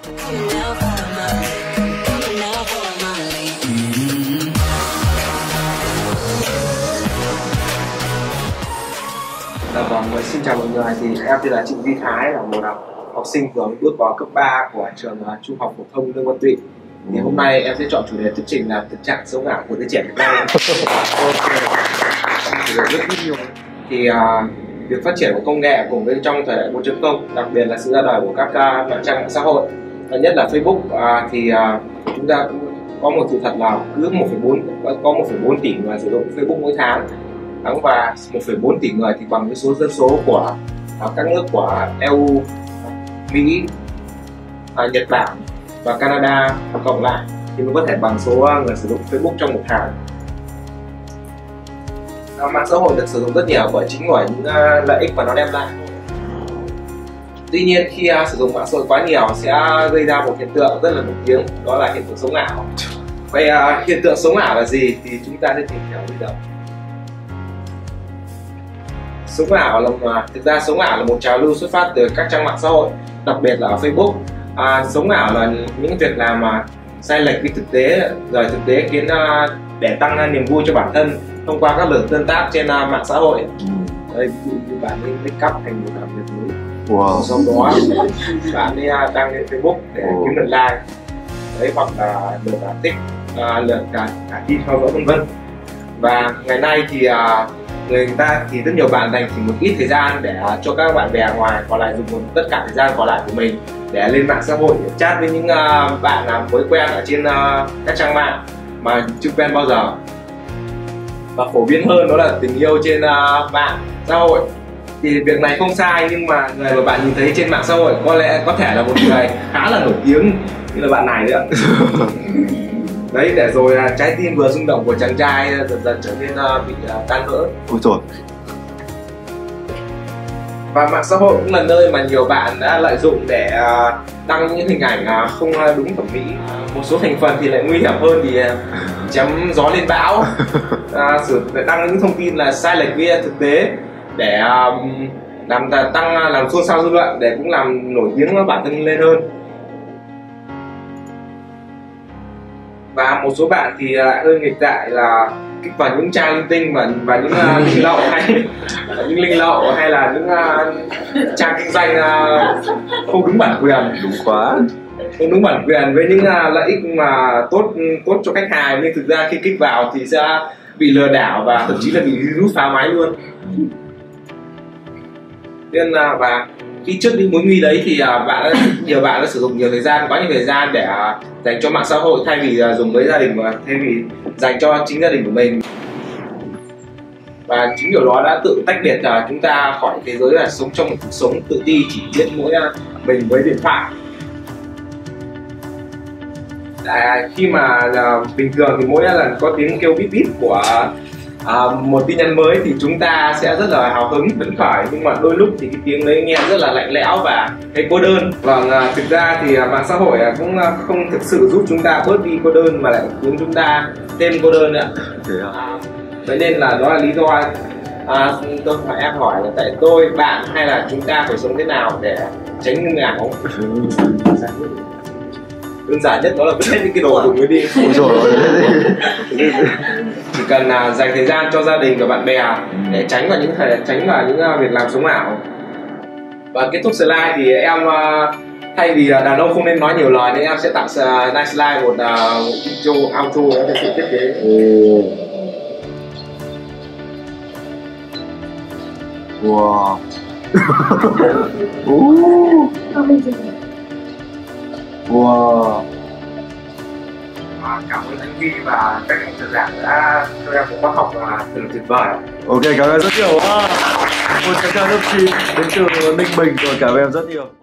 Vâng, xin chào mọi người, thì em tên là Trịnh Duy Thái, là một học sinh vừa bước vào cấp 3 của trường Trung học phổ thông Lương Văn Tụy. Thì hôm nay em sẽ chọn chủ đề thuyết trình là thực trạng sống ảo của giới trẻ Việt Nam. Thì việc phát triển của công nghệ cùng với trong thời đại 4.0, đặc biệt là sự ra đời của các mạng trang mạng xã hội, nhất là Facebook, thì chúng ta cũng có một sự thật là cứ 1,4 tỷ người sử dụng Facebook mỗi tháng. Và 1,4 tỷ người thì bằng cái số dân số của các nước của EU, Mỹ, Nhật Bản và Canada cộng lại thì mới có thể bằng số người sử dụng Facebook trong một tháng. Mạng xã hội được sử dụng rất nhiều bởi những lợi ích mà nó đem lại. Tuy nhiên khi sử dụng mạng xã hội quá nhiều sẽ gây ra một hiện tượng rất là nổi tiếng, đó là hiện tượng sống ảo. Vậy hiện tượng sống ảo là gì thì chúng ta nên tìm hiểu bây giờ. Sống ảo thực ra sống ảo là một trào lưu xuất phát từ các trang mạng xã hội, đặc biệt là ở Facebook. Sống ảo là những việc làm mà sai lệch với thực tế, rời thực tế, khiến để tăng niềm vui cho bản thân thông qua các lượt tương tác trên mạng xã hội. Đây, ví dụ như bạn ấy make up thành một việc mới, sau đó bạn ấy đăng lên Facebook để kiếm được like, đấy, hoặc là lượt thích, lượt cả tin theo dõi vân vân. Và ngày nay thì người ta thì rất nhiều bạn dành chỉ một ít thời gian để cho các bạn bè ngoài còn lại dùng tất cả thời gian còn lại của mình để lên mạng xã hội để chat với những bạn mới quen ở trên các trang mạng mà chưa quen bao giờ. Và phổ biến hơn đó là tình yêu trên mạng xã hội. Thì việc này không sai, nhưng mà người mà bạn nhìn thấy trên mạng xã hội có thể là một người khá là nổi tiếng như là bạn này đấy ạ. Đấy, để rồi trái tim vừa rung động của chàng trai dần dần trở nên bị tan vỡ. Ôi trời. Và mạng xã hội cũng là nơi mà nhiều bạn đã lợi dụng để đăng những hình ảnh không đúng thẩm mỹ. Một số thành phần thì lại nguy hiểm hơn, thì chém gió lên bão, đăng những thông tin là sai lệch với thực tế để làm xôn xao dư luận, để cũng làm nổi tiếng bản thân lên hơn. Và một số bạn thì lại hơi nghịch dại là kích vào những trang linh tinh và những linh lậu hay là những trang kinh doanh không đúng bản quyền. Đúng quá. Không đúng bản quyền với những lợi ích mà tốt cho khách hàng, nhưng thực ra khi kích vào thì sẽ bị lừa đảo và thậm chí là bị virus phá máy luôn. Nên và khi trước những mối nguy đấy thì nhiều bạn đã sử dụng quá nhiều thời gian để dành cho mạng xã hội thay vì dùng với gia đình, và thay vì dành cho chính gia đình của mình. Và chính điều đó đã tự tách biệt chúng ta khỏi thế giới là sống trong một cuộc sống tự ti chỉ biết mỗi mình với điện thoại. Khi mà bình thường thì mỗi lần có tiếng kêu bíp bíp của một tin nhắn mới thì chúng ta sẽ rất là hào hứng, phấn khởi, nhưng mà đôi lúc thì cái tiếng đấy nghe rất là lạnh lẽo và thấy cô đơn. Vâng, thực ra thì mạng xã hội cũng không thực sự giúp chúng ta bớt đi cô đơn, mà lại khiến chúng ta thêm cô đơn nữa. Vậy nên là đó là lý do em hỏi là tại tôi, bạn hay là chúng ta phải sống thế nào để tránh ngưng ảo. Đơn giản nhất đó là vứt hết những cái đồ dùng mới đi. Chỉ cần dành thời gian cho gia đình và bạn bè để tránh vào những việc làm sống ảo. Và kết thúc slide thì em thay vì đàn ông không nên nói nhiều lời nên em sẽ tặng nice slide một outro để sự thiết kế. Wow. Wow. Cảm ơn anh Huy và các anh trợ giảng đã cho em một khóa học thật tuyệt vời. Ok, cảm ơn rất nhiều. Một chàng trai lớp 9 đến từ Ninh Bình rồi, cảm ơn em rất nhiều.